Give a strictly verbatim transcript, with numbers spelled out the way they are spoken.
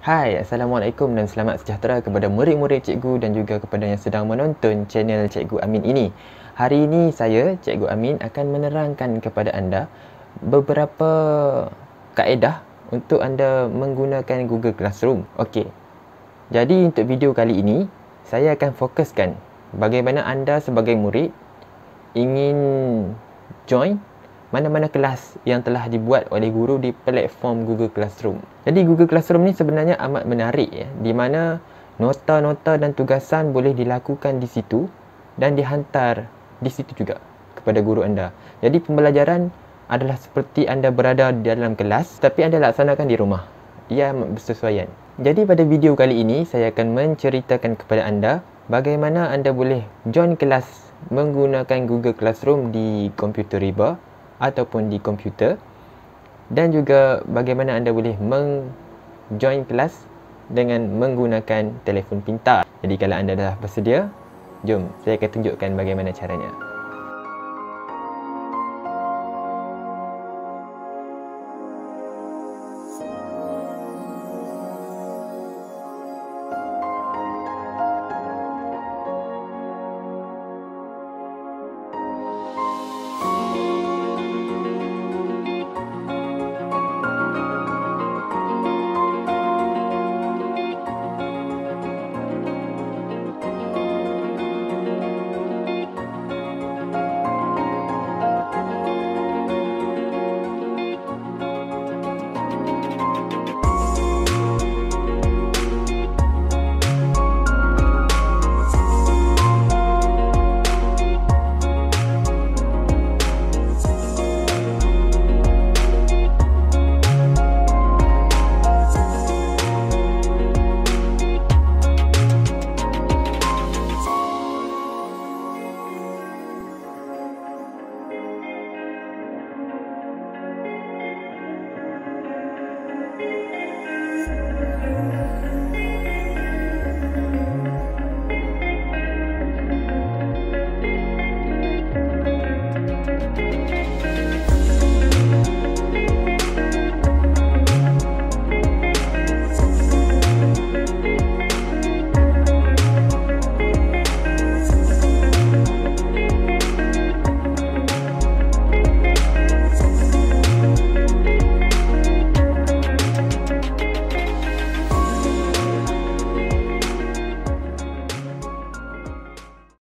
Hai, Assalamualaikum dan selamat sejahtera kepada murid-murid cikgu dan juga kepada yang sedang menonton channel Cikgu Amin ini. Hari ini saya, Cikgu Amin, akan menerangkan kepada anda beberapa kaedah untuk anda menggunakan Google Classroom. Okey, jadi untuk video kali ini, saya akan fokuskan bagaimana anda sebagai murid ingin join mana-mana kelas yang telah dibuat oleh guru di platform Google Classroom. Jadi Google Classroom ni sebenarnya amat menarik ya, di mana nota-nota dan tugasan boleh dilakukan di situ dan dihantar di situ juga kepada guru anda. Jadi pembelajaran adalah seperti anda berada di dalam kelas tapi anda laksanakan di rumah. Ia amat bersesuaian. Jadi pada video kali ini saya akan menceritakan kepada anda bagaimana anda boleh join kelas menggunakan Google Classroom di komputer riba ataupun di komputer, dan juga bagaimana anda boleh meng-join kelas dengan menggunakan telefon pintar. Jadi kalau anda dah bersedia, jom saya akan tunjukkan bagaimana caranya.